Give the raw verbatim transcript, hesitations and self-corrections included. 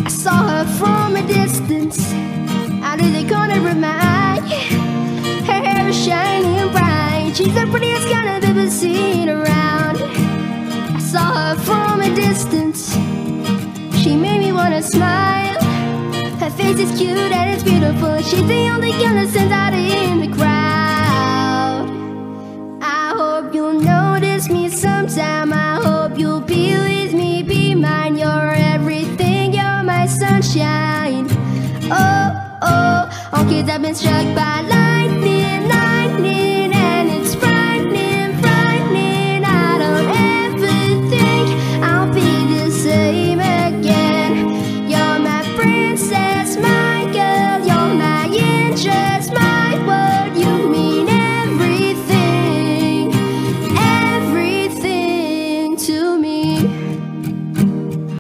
I saw her from a distance, out of the corner of my eye. Her hair is shining bright, she's the prettiest kind I've ever seen around. I saw her from a distance, she made me wanna smile. Her face is cute and it's beautiful, she's the only girl that stands out in the crowd. I hope you'll notice me sometime, I hope you'll be with me, be mine. You're everything, you're my sunshine. Oh, oh, all kids have been struck by love.